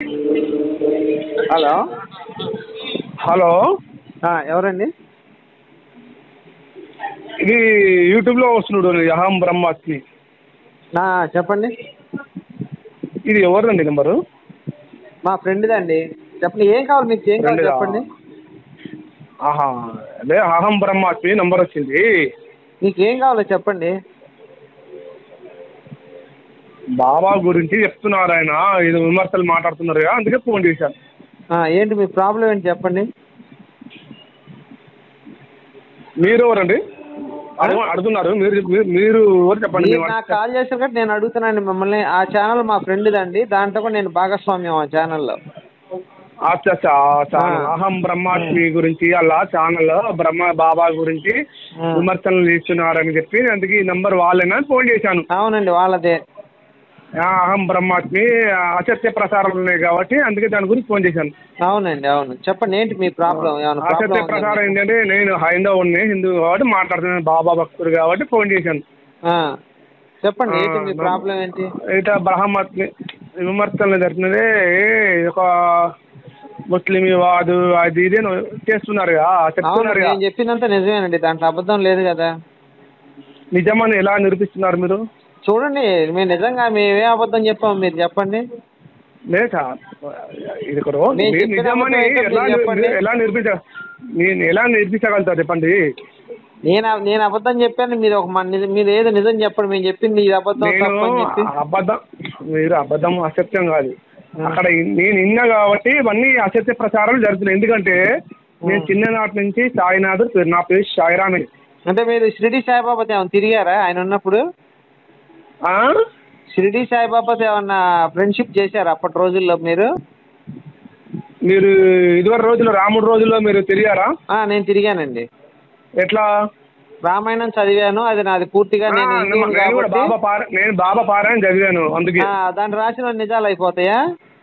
Hello. Hello, ఎవరండి? ఇది యూట్యూబ్లో వస్తున్నాడు అహం బ్రహ్మాస్మి. చెప్పండి. ఇది ఎవరిదండి నెంబరు? మా ఫ్రెండ్దండి. చెప్పండి, ఏం కావాలి మీకు? ఏం కావాలి ఫ్రెండ్దా? చెప్పండి. ఆహా, అదే అహం బ్రహ్మాస్మి నంబర్ వచ్చింది. మీకు ఏం కావాలో చెప్పండి. బాబా గురించి చెప్తున్నారు ఆయన, ఇది విమర్శలు మాట్లాడుతున్నారు కదా, అందుకే ఫోన్ చేశాను. ఏంటి మీ ప్రాబ్లం ఏంటి చెప్పండి. మీరు ఎవరండి? అడుగుతున్నారు మీరు. మీరు ఎవరు చెప్పండి. మీరు నాకు కాల్ చేశారు కాబట్టి నేను అడుగుతున్నానండి మిమ్మల్ని. ఆ ఛానల్ మా ఫ్రెండ్దండి, దాంట్లో కూడా నేను భాగస్వామ్యం ఆ ఛానల్లో. అచ్చా, ఛానల్ అహం బ్రహ్మాస్మి గురించి అలా ఛానల్ బ్రహ్మ బాబా గురించి విమర్శలు చేస్తున్నారని చెప్పి అందుకే ఈ నంబర్ వాళ్ళేనా ఫోన్ చేశాను. అవునండి, వాళ్ళదే. అహం బ్రహ్మాస్మి అసత్య ప్రసారాలు ఉన్నాయి కాబట్టి అందుకే దాని గురించి ఫోన్ చేశాను. అవునండి, అవును. చెప్పండి, ఏంటి మీ ప్రాబ్లం? అసత్య ప్రసారం ఏంటంటే నేను హైందవుని, హిందూ కాబట్టి మాట్లాడుతున్నాను, బాబా భక్తుడు కాబట్టి ఫోన్ చేశాను. చెప్పండి, ఏంటి మీ ప్రాబ్లం ఏంటి? ఇట్లా బ్రహ్మాస్మి విమర్శలు జరుగుతున్నదే ఒక ముస్లిం వాదు అది ఇది చేస్తున్నారు చెప్తున్నారు. నేను చెప్పిందంతా నిజమేనండి, దాంట్లో అబద్ధం లేదు కదా. నిజమని ఎలా నిరూపిస్తున్నారు మీరు? చూడండి, మేము నిజంగా మేమే అబద్ధం చెప్పాము, మీరు చెప్పండి. లేదు సార్, ఇది నిజమని ఎలా నిరూపించగలుగుతారు చెప్పండి. నేను అబద్ధం చెప్పాను, మీరు ఏదో నిజం చెప్పండి. మేము చెప్పింది ఇది అబద్ధం. మీరు అబద్ధం అసత్యం కాదు. అక్కడ నేను విన్నా కాబట్టి ఇవన్నీ అసత్య ప్రచారాలు జరుగుతున్నాయి. ఎందుకంటే నేను చిన్ననాటి నుంచి సాయినాథ్, నా పేరు సాయిరామే. అంటే మీరు షిరిడి సాయిబాబాతో ఏమైనా తిరిగారా ఆయన ఉన్నప్పుడు? షిరిడి సాయిబాబాతో ఏమన్నా ఫ్రెండ్షిప్ చేశారా అప్పటి రోజుల్లో మీరు? మీరు ఇదివరకు రోజుల్లో రాముడు రోజుల్లో మీరు తిరిగారా? నేను తిరిగానండి. ఎట్లా? రామాయణం చదివాను, అది నాది పూర్తిగా. నేను బాబా పారాయణ చదివాను, అందుకే. దాంట్లో రాసిన నిజాలు అయిపోతాయా?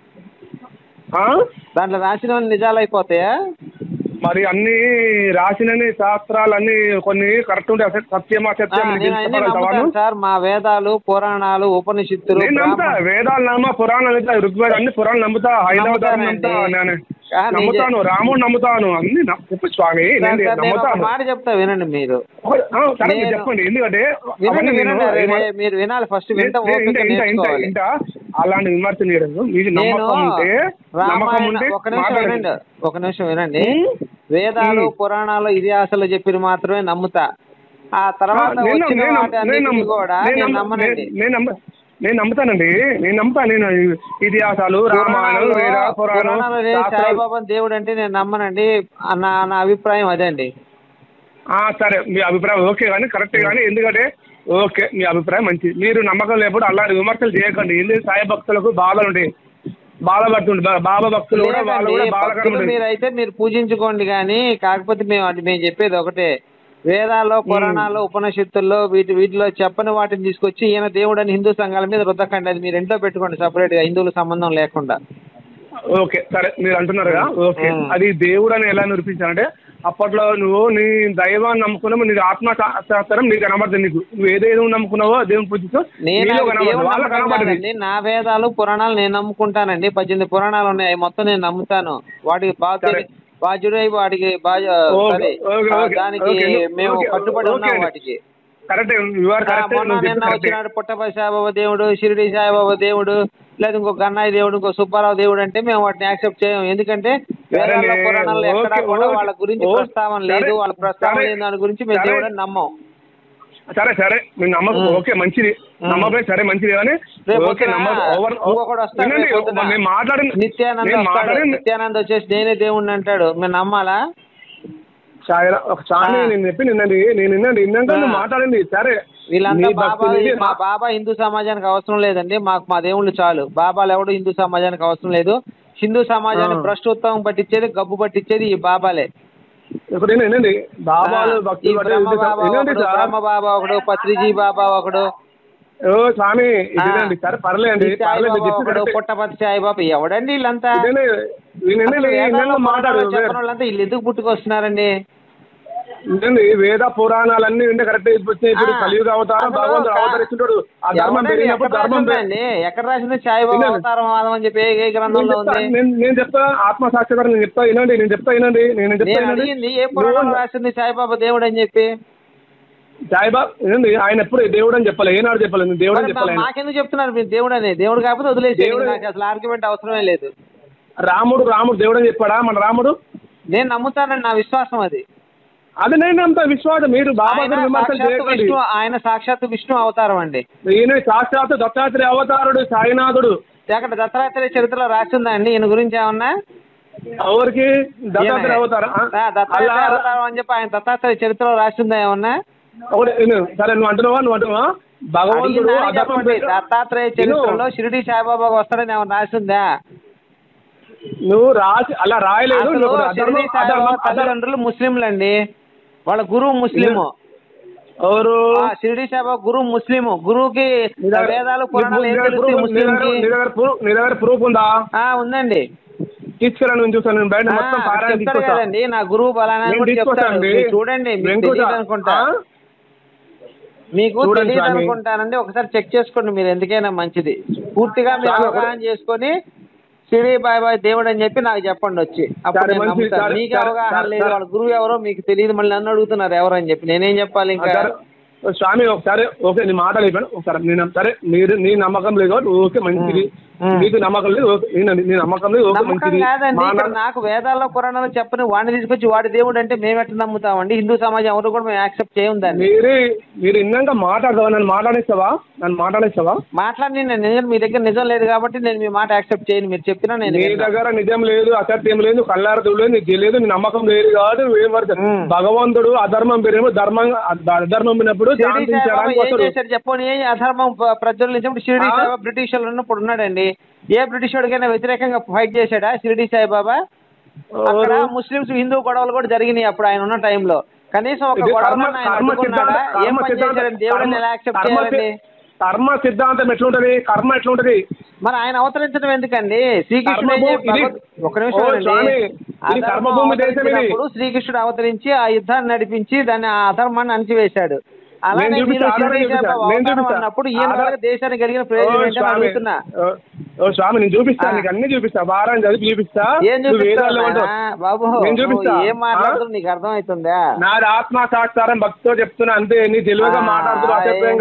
దాంట్లో రాసిన నిజాలు అయిపోతాయా? మరి అన్ని రాసిన శాస్త్రాలు అన్ని కొన్ని కరెక్ట్ ఉంటే సత్యం అసత్యం సార్. మా వేదాలు, పురాణాలు, ఉపనిషత్తులు, వేదాలు నమ్మ, పురాణాలు, ఋగ్వేదాలు అన్ని పురాణాలు నమ్ముతా, హైందవ ధర్మం నమ్ముతాను, రాముడు నమ్ముతాను, అన్ని స్వామి నమ్ముతాను. మాట చెప్తా వినండి మీరు. చెప్పండి, ఎందుకంటే మీరు వినాలి ఫస్ట్. అలాంటి విమర్శలు చేయడం మీకు నమ్మకం ఉంటే ఒక నిమిషం వినండి. వేదాలు, పురాణాలు, ఇతిహాసాలు చెప్పిన మాత్రమే నమ్ముతా. ఆ తర్వాత నేను నమ్ముతానండి. నేను ఇతిహాసాలు, రామాయణం, పురాణాలు. సాయిబాబా దేవుడు అంటే నేను నమ్మనండి. నా అభిప్రాయం అదే అండి. సరే, మీ అభిప్రాయం ఓకే కానీ కరెక్ట్ కానీ, ఎందుకంటే ఓకే మీ అభిప్రాయం మంచిది. మీరు నమ్మకం లేకపోతే అలాంటి విమర్శలు చేయకండి. ఎందుకంటే సాయి భక్తులకు బాధలు ఉంటాయి, బాధపడుతుంది. బాబా భక్తులు కూడా వాళ్ళు కూడా బాధకరం. మీరైతే మీరు పూజించుకోండి కానీ, కాకపోతే మేము చెప్పేది ఒకటే. వేదాల్లో, పురాణాల్లో, ఉపనిషత్తుల్లో వీటిలో చెప్పని వాటిని తీసుకొచ్చి ఈయన దేవుడు అని హిందూ సంఘాల మీద రుద్దకండి. అది మీరు ఇంట్లో పెట్టుకోండి సపరేట్గా, హిందువుల సంబంధం లేకుండా. ఓకే, సరే మీరు అంటున్నారు కదా, ఓకే. అది దేవుడు అని ఎలా నిరూపించాలంటే, అప్పట్లో నువ్వు నీ దైవాన్ని నమ్ముకున్నావు, నీ ఆత్మశాస్త్రం నీకు కనబడుతుంది. నువ్వు ఏదేదో నమ్ముకున్నావో దేవుని పూజిస్తూ కనబడుతుంది. నా వేదాలు, పురాణాలు నేను నమ్ముకుంటానండి. 18 పురాణాలు ఉన్నాయి, అవి మొత్తం నేను నమ్ముతాను. వాటికి బాధ్యుడై వాటికి దానికి మేము కట్టుబడి ఉన్నాం. వాటికి మొన్న వచ్చినాడు పుట్టపర్తి సాయిబాబా దేవుడు, షిరిడి సాయిబాబా దేవుడు, లేదా ఇంకో గన్నాయి దేవుడు, ఇంకో సుబ్బారావు దేవుడు అంటే మేము వాటిని యాక్సెప్ట్ చేయము. ఎందుకంటే వేదాల్లో, పురాణాల్లో ఎక్కడా కూడా వాళ్ళ గురించి ప్రస్తావన లేదు. వాళ్ళ ప్రస్తావన లేని దాని గురించి మేము దేవుడు అని నమ్మం. సరే మీరు నమ్మకం ఓకే, మంచిది. నమ్మకం సరే మంచిది కానీ నిత్యానంద్ వచ్చేసి నేనే దేవుడిని అంటాడు, మేము నమ్మాలా? నేను చెప్పి నేను మాట్లాడింది. సరే, వీళ్ళంతా మా బాబా హిందూ సమాజానికి అవసరం లేదండి. మా దేవుళ్ళు చాలు. బాబాలు ఎవడు హిందూ సమాజానికి అవసరం లేదు. హిందూ సమాజాన్ని భ్రష్టోత్సవం పట్టించేది, గబ్బు పట్టించేది ఈ బాబాలే. బ్రహ్మ బాబా ఒకడు, పత్రిజీ బాబా ఒకడు, పుట్టపర్తి సాయిబాబా ఎవడండి వీళ్ళంతా? వీళ్ళు ఎందుకు పుట్టుకొస్తున్నారండి? ఏంటండి వేద పురాణాలన్నీ ఉంటే కరెక్ట్ వచ్చినాయి. ఇప్పుడు కలియుగ అవతారం భగవంతుడు అవతరిస్తుంటాడు. ఆ ధర్మం పెరిగినప్పుడు ధర్మం ఎక్కడ రాసింది సాయిబాబా అవతారం వాదం అని చెప్పి ఏ గ్రంథంలో ఉంది? నేను చెప్తా ఆత్మ సాక్షాత్కారం నేను చెప్తా వినండి. ఏ పురాణంలో రాసింది సాయిబాబా దేవుడు అని చెప్పి? సాయిబాబా ఏంటి ఆయన ఎప్పుడు దేవుడు అని చెప్పాలి, ఏనాడు చెప్పలేదు దేవుడు అని చెప్పాలి. మాకెందుకు చెప్తున్నారు మీరు దేవుడు అని? దేవుడు కాకపోతే వదిలేసి నాకు అసలు ఆర్గ్యుమెంట్ అవసరమే లేదు. రాముడు దేవుడు అని చెప్పాడా మన రాముడు? నేను నమ్ముతానండి, నా విశ్వాసం అది. అది నేను అంత విశ్వాసం. మీరు బాబా విమర్శలు చేయకండి. ఆయన సాక్షాత్తు విష్ణు అవతారం అండి. ఈయన సాక్షాత్తు దత్తాత్రేయ అవతారుడు, సాయినాథుడు. అక్కడ దత్తాత్రేయ చరిత్రలో రాసిందా అండి ఈయన గురించి ఏమన్నా? ఎవరికి దత్తాత్రేయ అవతారం? దత్తాత్రేయ అవతారం అని చెప్పి ఆయన దత్తాత్రేయ చరిత్రలో రాసిందా ఏమన్నా? ఒకటి సరే నువ్వు అంటున్నావా భగవంతుడు దత్తాత్రేయ చరిత్రలో షిరిడి సాయిబాబా వస్తాడని ఏమన్నా రాసిందా? నువ్వు రాసి అలా రాయలేదు. షిరిడి సాయిబాబా తల్లిదండ్రులు ముస్లింలండి, వాళ్ళ గురువు ముస్లిము. ఎవరు? షిరిడి సాయిబాబా గురువు ముస్లిము. గురువుకి వేదాలు పురాణాలు ఏం తెలుస్తాయి ముస్లింకి? నీ దగ్గర ప్రూఫ్ ఉందా? ఉందండి, తీసుకురా. నేను చూసాను బయట మొత్తం చెప్తారు కదండి నా గురువు బలానా చూడండి. అనుకుంటా మీకు తెలియదు అనుకుంటానండి, ఒకసారి చెక్ చేసుకోండి మీరు, ఎందుకైనా మంచిది. పూర్తిగా మీరు అవగాహన చేసుకొని షిరిడి బాబాయ్ దేవుడు అని చెప్పి నాకు చెప్పండి వచ్చి, అప్పుడు నేను నమ్ముతాను. మీకు అవగాహన లేదు, వాళ్ళ గురువు ఎవరో మీకు తెలియదు, మళ్ళీ నన్ను అడుగుతున్నారు ఎవరు అని చెప్పి, నేనేం చెప్పాలి ఇంకా? స్వామి ఒకసారి ఓకే నీ మాట అయిపోయాను ఒకసారి నేను సరే మీరు నీ నమ్మకం లేదు ఓకే మంచిది, నీకు నమ్మకం లేదు నీ నమ్మకం లేదు ఓకే మంచిది. నాకు వేదాల్లో పురాణాలు చెప్పని వాడిని తీసుకొచ్చి వాడి దేవుడు అంటే మేము ఎట్లా నమ్ముతామండి? హిందూ సమాజం ఎవరు కూడా మేము యాక్సెప్ట్ చేయండి. మీరు ఇందాక మాట్లాడతావా? నన్ను మాట్లాడేస్తావా? మాట్లాడి నేను మీ దగ్గర నిజం లేదు కాబట్టి నేను మీ మాట యాక్సెప్ట్ చేయను. మీరు చెప్పినా నేను నీ దగ్గర నిజం లేదు, అసత్యం లేదు, కళ్ళారదు లేదు, నీకు తెలియదు, నీ నమ్మకం లేదు కాబట్టి భగవంతుడు అధర్మం పెరిగినప్పుడు అధర్మం వినప్పుడు చెప్పండి. అధర్మం ప్రజ్వలించినప్పుడు షిరిడి సాయిబాబా బ్రిటిషర్లు ఉన్నప్పుడు ఉన్నాడండి. ఏ బ్రిటిష్ వాడికైనా వ్యతిరేకంగా ఫైట్ చేశాడా షిరిడి సాయిబాబా? అక్కడ ముస్లింస్ హిందూ గొడవలు కూడా జరిగినాయి అప్పుడు ఆయన ఉన్న టైంలో. కనీసం ఒక గొడవ ఏం పని చేశాడండి? దేవుడిని ఎలా యాక్సెప్ట్ చేయాలండి? కర్మ సిద్ధాంతం ఎట్లుంటది? కర్మ ఎట్లుంటది? మరి ఆయన అవతరించడం ఎందుకండి? శ్రీకృష్ణుడు ఒక నిమిషం, శ్రీకృష్ణుడు అవతరించి ఆ యుద్ధాన్ని నడిపించి దాన్ని ఆ అధర్మాన్ని అణచివేశాడు. అలానే అన్నప్పుడు ఈయన దేశానికి కలిగిన ప్రయోజనం ఏంటని అడుగుతున్నా. స్వామి నేను చూపిస్తాను, నీకు అన్ని చూపిస్తా, వారాన్ని చదివి చూపిస్తా. ఏం చూపిస్తా బాబు? ఏం మాట్లాడుతున్నా నీకు అర్థమవుతుందా? నాది ఆత్మ సాక్షారం భక్తితో చెప్తున్నా అంతే. నీ తెలివిగా మాట్లాడుతున్నా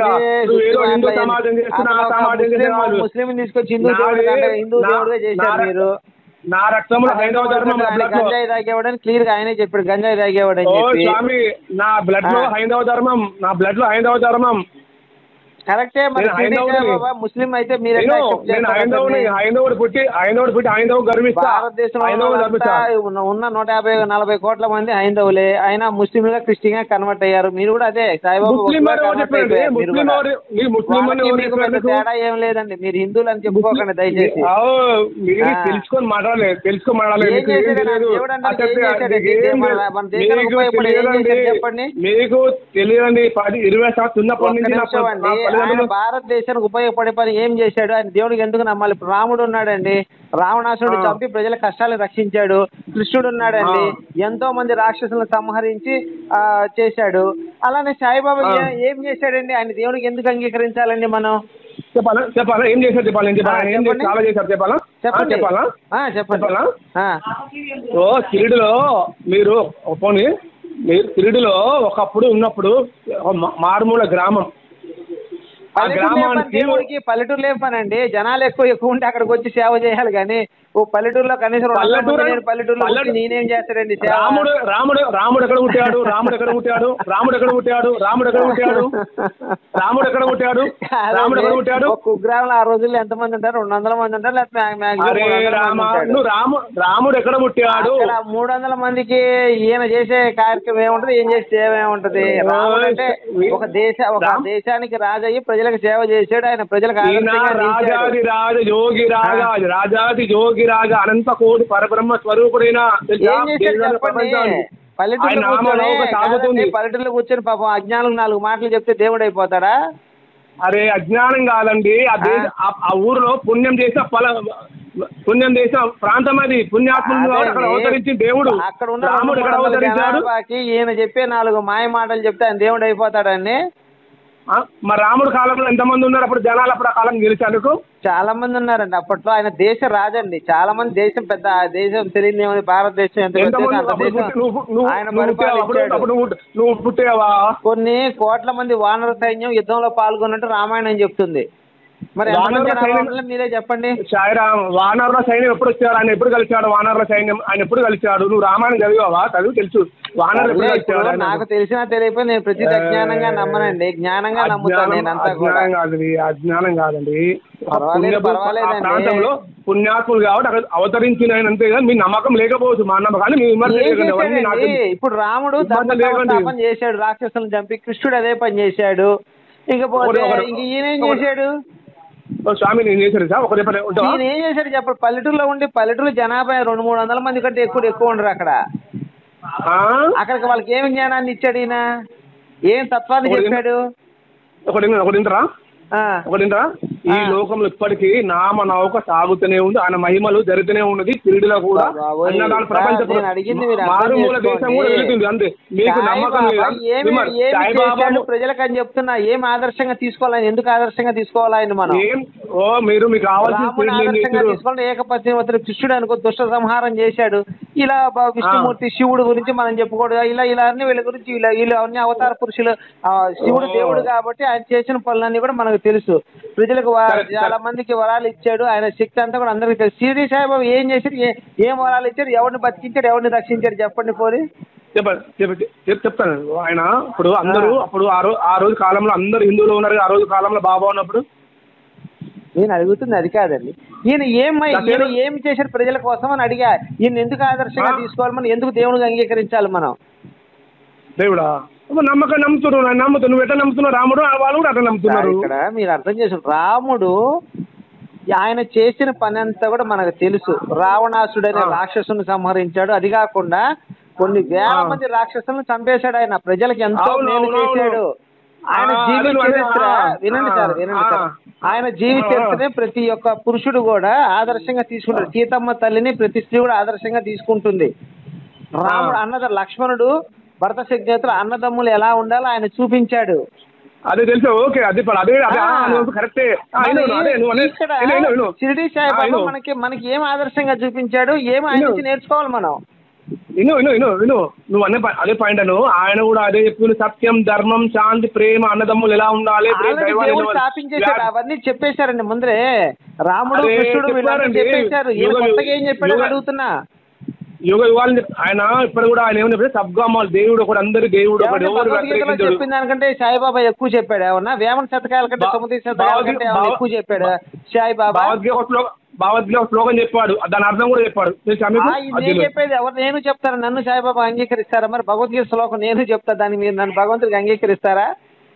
ముస్లిం తీసుకొచ్చి హిందూ దేవుడుగా చేశారు మీరు. నా రక్తంలో హైందవ ధర్మం, గంజాయి తాగేవాడని క్లియర్ గా ఆయనే చెప్పాడు, గంజాయి తాగేవాడని చెప్పి. స్వామి నా బ్లడ్ లో హైందవ ధర్మం, నా బ్లడ్ లో హైందవ ధర్మం కరెక్టే. ముస్లిం అయితే హైందవుడు పుట్టి హైందవ గర్విస్తా. ఉన్న 150-40 కోట్ల మంది హైందవులే, అయినా ముస్లింలుగా క్రిస్టియన్ గా కన్వర్ట్ అయ్యారు. మీరు కూడా అదే సాయిబాబా తేడా ఏం లేదండి. మీరు హిందువులు అని చెప్పుకోకండి దయచేసి. తెలుసుకొని మాట్లాడలేదు చెప్పండి. మీకు తెలియదండి 10-20 సంవత్సరాలు ఉన్నప్పటి నుంచి ఆయన భారతదేశానికి ఉపయోగపడే పని ఏం చేశాడు? ఆయన దేవుడికి ఎందుకు నమ్మాలి? ఇప్పుడు రాముడు ఉన్నాడండి, రావణాసురుడు చంపి ప్రజల కష్టాలను రక్షించాడు. కృష్ణుడు ఉన్నాడండి, ఎంతో మంది రాక్షసులను సంహరించి చేశాడు. అలానే సాయిబాబా ఏం చేశాడండి? ఆయన దేవుడికి ఎందుకు అంగీకరించాలండి మనం? చెప్పాలా ఏం చేశారు? చాలా చేశారు చెప్పాలా? ఓ షిరిడిలో మీరు పోనీ షిరిడిలో ఒకప్పుడు ఉన్నప్పుడు మారుమూల గ్రామం, దేవుడికి పల్లెటూరు లేని పనండి. జనాలు ఎక్కువ ఉంటే అక్కడికి వచ్చి సేవ చేయాలి కానీ ఓ పల్లెటూరులో కనీసం పల్లెటూరులో నేనేం చేస్తాడండి? రాముడు ఎక్కడ పుట్టాడు? కుగ్రామంలో ఆ రోజుల్లో ఎంతమంది ఉంటారు? 200 మంది ఉంటారు, రాముడు ఎక్కడ పుట్టాడు? 300 మందికి ఈయన చేసే కార్యక్రమం ఏముంటది? ఏం చేస్తే ఏమేముంటది? రాముడు అంటే ఒక దేశానికి రాజయ్యి ప్రజలకు సేవ చేశాడు. ఆయన ప్రజలకు రాజాది యోగి రాజా అనంత కోటి పరబ్రహ్మ స్వరూపుడైన పల్లెటూరులో కూర్చొని పాపం అజ్ఞానం 4 మాటలు చెప్తే దేవుడు అయిపోతాడా? అరే అజ్ఞానం కాదండి, ఆ ఊరిలో పుణ్యం చేసిన పుణ్యం చేసిన ప్రాంతం అది, పుణ్యాత్ములు అక్కడ అవతరించి దేవుడు. అక్కడ ఉన్న రాముడు ఎక్కడ అవతరించాడు? ఈయన చెప్పే 4 మాయ మాటలు చెప్తే ఆయన దేవుడు అయిపోతాడండి. మరి రాముడు కాలంలో ఎంతమంది ఉన్నారు అప్పుడు జనాలు? అప్పుడు ఆ కాలం గెలిచారు చాలా మంది ఉన్నారండి అప్పట్లో. ఆయన దేశ రాజండి. చాలా మంది దేశం పెద్ద దేశం తెలియదు ఏమైంది, భారతదేశం ఎంత ఆయన నువ్వు పుట్టావా? కొన్ని కోట్ల మంది వానర సైన్యం యుద్ధంలో పాల్గొన్నట్టు రామాయణం చెప్తుంది. మరి మీరే చెప్పండి. వానరుల సైన్యం ఎప్పుడు వచ్చాడు? ఆయన ఎప్పుడు కలిశాడు? వానరుల సైన్యం ఆయన ఎప్పుడు కలిశాడు? నువ్వు రామాయణం చదివావా? చదువు తెలుసు. వానరులు ఎప్పుడు కలిశాడు? నాకు తెలిసినా తెలియపోయి నేను ప్రతి అజ్ఞానంగా నమ్మనండి, జ్ఞానంగా నమ్ముతాను. నేను అంతా అజ్ఞానం కాదండి. ప్రాంతంలో పుణ్యాత్ములు కాబట్టి అక్కడ అవతరించిన అంతేగా మీ నమ్మకం లేకపోవచ్చు, మా నమ్మకాన్ని మీ విమర్శ. ఇప్పుడు రాముడు ధర్మస్థాపన చేశాడు, రాక్షసులను చంపి. కృష్ణుడు అదే పని చేశాడు. ఇంకపోతే ఇంక ఈయనేం చేశాడు? స్వామి నేను చేశాడు సార్ ఒక ఈయన ఏం చేశాడు చెప్పండి? పల్లెటూరులో ఉండి పల్లెటూరు జనాభా 200-300 మంది కంటే ఎక్కువ ఉండరు అక్కడ. అక్కడికి వాళ్ళకి ఏమి జ్ఞానాన్ని ఇచ్చాడు ఈయన? ఏం తత్వాన్ని చెప్పాడు? ఒకటింటరా ఈ లోకంలో ఇప్పటికీ నామ నౌక సాగుతూనే ఉంది, ఆయన మహిమలు జరుగుతూనే ఉన్నది. తిరిడిలో కూడా ప్రపంచ మారుమూల దేశం కూడా వెళ్తుంది. అంతే. మీకు నమ్మకం లేదా? ప్రజలకు అని చెప్తున్నా, ఏం ఆదర్శంగా తీసుకోవాలని, ఎందుకు ఆదర్శంగా తీసుకోవాలి ఆయన? మనం మీరు మీకు ఆదర్శంగా తీసుకోవాలి. ఏకపత్ని కృష్ణుడు అనుకో దుష్ట సంహారం చేశాడు. ఇలా విష్ణుమూర్తి శివుడు గురించి మనం చెప్పకూడదు. ఇలా అన్ని వీళ్ళ గురించి వీళ్ళు అన్ని అవతార పురుషులు. శివుడు దేవుడు కాబట్టి ఆయన చేసిన పనులన్నీ కూడా మనకు తెలుసు. ప్రజలకు చాలా మందికి వరాలు ఇచ్చాడు. ఆయన శక్తి అంతా కూడా అందరికీ తెలుసు. షిరిడి సాయిబాబా ఏం చేశాడు? ఏం వరాలు ఇచ్చాడు? ఎవరిని బతికించాడు? ఎవరిని రక్షించాడు? చెప్పండి పోనీ. చెప్తాను. ఆయన ఇప్పుడు అందరూ అప్పుడు ఆ రోజు కాలంలో అందరు హిందువులు ఉన్నారు. ఆ రోజు కాలంలో బాబా ఉన్నప్పుడు నేను అడుగుతుంది అది కాదండి. ఈయన ఏమి చేశాడు ప్రజల కోసం అని అడిగా. ఈయన ఎందుకు ఆదర్శంగా తీసుకోవాలి? మనం ఎందుకు దేవుడిని అంగీకరించాలి? మనం దేవుడా నమ్మకం నమ్ముతున్నావు. నువ్వు ఎట్లా నమ్ముతున్నావు? రాముడు వాళ్ళు కూడా అట్లా నమ్ముతున్నారు. ఇక్కడ మీరు అర్థం చేసారు. రాముడు ఆయన చేసిన పని అంతా కూడా మనకు తెలుసు. రావణాసుడనే రాక్షసుని సంహరించాడు. అది కాకుండా కొన్ని వేల మంది రాక్షసులను చంపేశాడు. ఆయన ప్రజలకు ఎంతో మేలు చేశాడు. ఆయన జీవిత చరిత్ర వినండి సార్. ఆయన జీవిత చరిత్రనే ప్రతి ఒక్క పురుషుడు కూడా ఆదర్శంగా తీసుకుంటాడు. సీతమ్మ తల్లిని ప్రతి స్త్రీ కూడా ఆదర్శంగా తీసుకుంటుంది. రాముడు లక్ష్మణుడు భరత శత్రుఘ్నులు అన్నదమ్ములు ఎలా ఉండాలో ఆయన చూపించాడు. అదే తెలుసు. ఓకే, అదే కరెక్టే. షిరిడి సాయిబాబా మనకి ఏం ఆదర్శంగా చూపించాడు? ఏం ఆయన నుంచి నేర్చుకోవాలి మనం? నువ్వు అదే పాయింట్ అను. ఆయన కూడా అదే చెప్పి సత్యం, ధర్మం, శాంతి, ప్రేమ, అన్నదమ్ములు ఎలా ఉండాలి స్థాపించేశాడు. అవన్నీ చెప్పేశారండి ముందరే. రాముడు కృష్ణుడు చెప్పేశారు. కొత్తగా ఏం చెప్పాడు అడుగుతున్నా. యుగాలు ఆయన ఇప్పుడు కూడా ఆయన ఏమన్నా సబ్గామాలు దేవుడు ఒకటి, అందరి దేవుడు ఒకటి. చెప్పిన దానికంటే సాయిబాబా ఎక్కువ చెప్పాడు. ఏమన్నా వేమన శతకాల కంటే 9 శతకాల కంటే ఎక్కువ చెప్పాడు సాయిబాబా. భావద్గీత శ్లోకం చెప్పాడు, దాని అర్థం కూడా చెప్పాడు. నేను చెప్పేది ఎవరు? నేను చెప్తాను. నన్ను సాయిబాబా అంగీకరిస్తారా? మరి భగవద్గీత శ్లోకం నేను చెప్తా, దాన్ని మీరు నన్ను భగవంతుడికి అంగీకరిస్తారా?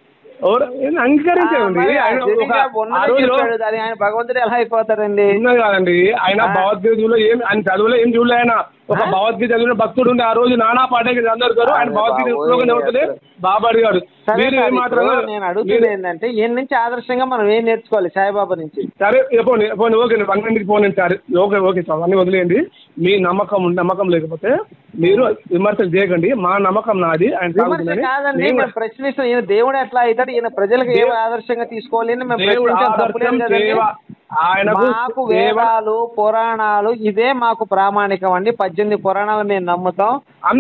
భగవంతుడు ఎలా అయిపోతాడండి? కాదండి, ఆయన భగవద్గీతలో ఆయన చదువులో ఏం చూడలే. ఆయన ఒక భగవద్గీత చదివిన భక్తుడు ఉండే. ఆ రోజు నానా పాటకి అందరు గారు ఆయన భగవద్గీత శ్లోకం చదువుతుంది. బాబా అడిగాడు. నేను అడుగుతుంది ఏంటంటే ఈయన నుంచి ఆదర్శంగా మనం ఏం నేర్చుకోవాలి సాయిబాబా నుంచి? సరే పోనీ ఓకే, అన్నింటికి పోనీ సరే ఓకే సార్, అన్ని వదిలేయండి. మీ నమ్మకం లేకపోతే మీరు విమర్శలు చేయకండి. మా నమ్మకం నాది. కాదండి, మేము ప్రశ్నిస్తాం. ఈయన దేవుడు ఎట్లా అవుతాడు? ఈయన ప్రజలకు ఏం ఆదర్శంగా తీసుకోవాలి? మాకు వేదాలు పురాణాలు ఇదే మాకు ప్రామాణికం అండి. 18 పురాణాలు మేము నమ్ముతాం.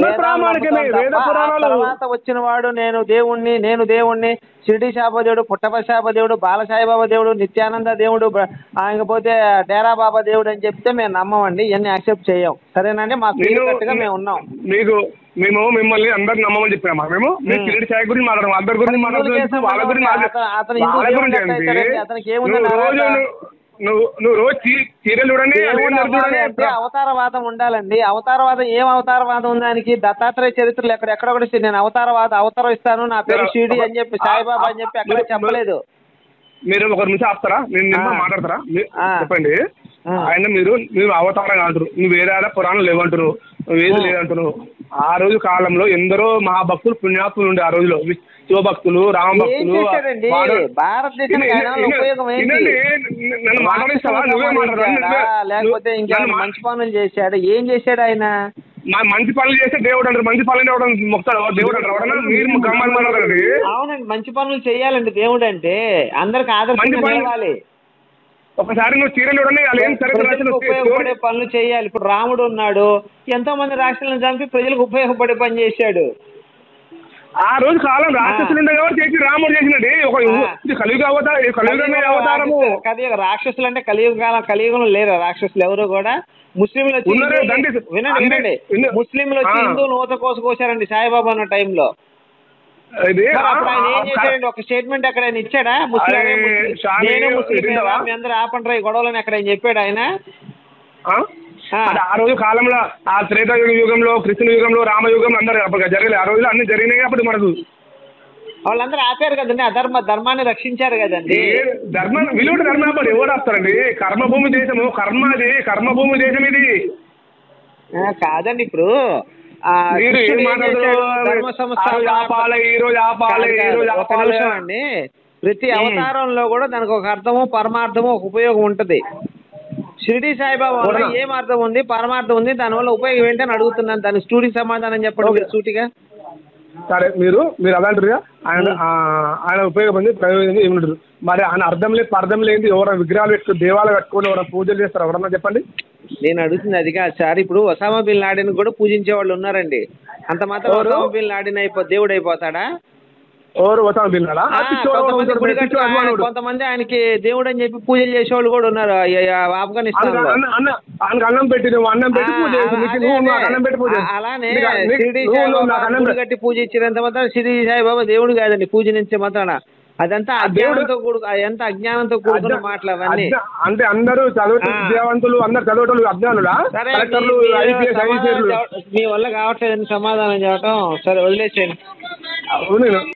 తర్వాత వచ్చిన వాడు నేను దేవుణ్ణి షిరిడి సాయిబాబా దేవుడు, పుట్టప సాయిబాబా దేవుడు, బాలసాయిబాబా దేవుడు, నిత్యానంద దేవుడు, ఇంకపోతే డేరా బాబా దేవుడు అని చెప్తే మేము నమ్మమండి. ఇవన్నీ యాక్సెప్ట్ చేయం. సరేనండి, మాకు మేము ఉన్నాం. మేము మిమ్మల్ని అందరు నమ్మమని చెప్పామా? మేము షిరిడి సాయి గురించి మాట్లాడము, అందరి గురించి మాట్లాడుతున్నాం. వాళ్ళ గురించి అతనికి ఏముంది? నువ్వు రోజు సీరియల్ చూడండి. అవతారవాదం ఉండాలండి. అవతారవాదం ఏం అవతారవాదం ఉంది? దానికి దత్తాత్రేయ చరిత్రలు ఎక్కడెక్కడ కూడా నేను అవతారం ఇస్తాను, నా పేరు షిరిడి అని చెప్పి సాయిబాబా అని చెప్పి అక్కడ చెప్పలేదు. మీరు ఒక నిమిషం ఆపుతారా? నేను మాట్లాడతారా? చెప్పండి. ఆయన మీరు అవతారం అంటారు, నువ్వు వేరే పురాణం లేవంటున్నావు, నువ్వు ఏది లేదంటున్నావు. ఆ రోజు కాలంలో ఎందరో మహాభక్తులు పుణ్యాత్ములు ఉండే. ఆ రోజులో శివభక్తులు రామ ఏం భక్తులు చేశాడండి భారతదేశానికి ఆయన వల్ల ఉపయోగం ఏంటి? నన్ను మాట్లాడిస్తావా? నువ్వే లేకపోతే ఇంకేమైనా మంచి పనులు చేశాడు? ఏం చేశాడు ఆయన? మంచి పనులు చేస్తే దేవుడు అంటారు, మంచి పనులు ఎవడం మొక్తాడు దేవుడు అంటారు. మీరు గమ్మాలి. అవునండి, మంచి పనులు చేయాలండి దేవుడు అంటే, అందరికి ఆదర్శంగా నిలవాలి. ఒకసారి నువ్వు చీరలు ఉపయోగపడే పనులు చేయాలి. ఇప్పుడు రాముడు ఉన్నాడు, ఎంతో మంది రాష్ట్రాలను చంపి ప్రజలకు ఉపయోగపడే పని చేశాడు. ఆ రోజు కాలం రాక్షసులు ఉండే కాబట్టి చేసి రాముడు చేసినది కలియుగ అవతారము. రాక్షసులు అంటే కలియుగంలో లేరు రాక్షసులు ఎవరు కూడా. ముస్లింలు వచ్చి వినండి ముస్లింలు వచ్చి హిందువులు ఊత కోసుకొచ్చారండి సాయిబాబా అన్న టైంలో. అప్పుడు ఆయన ఏం చేశాడండి? ఒక స్టేట్మెంట్ ఎక్కడ ఆయన ఇచ్చాడా? నేను ముస్లిం మీ అందరూ ఆపండి ఈ గొడవలని ఎక్కడ ఆయన చెప్పాడు ఆయన? ఆ రోజు కాలంలో ఆ త్రేత యుగంలో, కృష్ణ యుగంలో, రామయుగంలో అందరు అప్పుడు జరగలేదు. ఆ రోజులు అన్ని జరిగినాయి. అప్పుడు మనకు వాళ్ళందరూ ఆపారు కదండి, ధర్మాన్ని రక్షించారు కదండి. విలువ ధర్మాపడి ఎవరు ఆపుతారండి? కర్మభూమి దేశము, కర్మభూమి దేశం ఇది కాదండి. ఇప్పుడు అండి ప్రతి అవతారంలో కూడా దానికి ఒక అర్థము పరమార్థము ఒక ఉపయోగం ఉంటది. షిరిడి సాయిబాబా వల్ల ఏం అర్థం ఉంది, పరమార్థం ఉంది, దానివల్ల ఉపయోగం ఏంటని అడుగుతున్నాను. దాని స్టూడెంట్ సమాధానం చెప్పండి మీరు సూటిగా. సరే మీరు అదంటారు ఆయన ఉపయోగపడింది ప్రయోజనం ఏమంటారు మరి? ఆయన అర్థం లేని ఎవరైనా విగ్రహాలు పెట్టుకుని దేవాలయం కట్టుకొని ఎవరైనా పూజలు చేస్తారు ఎవరన్నా చెప్పండి? నేను అడుగుతుంది అది కాదు సార్. ఇప్పుడు ఒసామా బిన్ లాడెన్ కూడా పూజించే వాళ్ళు ఉన్నారండి. అంత మాత్రం ఒసామా బిన్ లాడెన్ దేవుడు అయిపోతాడా? కొంతమంది ఆయనకి దేవుడు అని చెప్పి పూజలు చేసేవాళ్ళు కూడా ఉన్నారు ఆఫ్ఘనిస్తాన్ లో. అలానే షిరిడి సాయిబాబా గుడి కట్టి పూజ ఇచ్చినంత మాత్రం షిరిడి సాయిబాబా దేవుడు కాదండి పూజనించే మాత్రాన. అదంతా అజ్ఞానంతో ఎంత అజ్ఞానంతో కూడుకున్న మాటలు అవన్నీ. అంటే అందరూ విద్యావంతులు, అందరు చదవటం అజ్ఞానులా? మీ వల్ల కావట్లేదని సమాధానం చెప్పడం. సరే వదిలేసేయండి.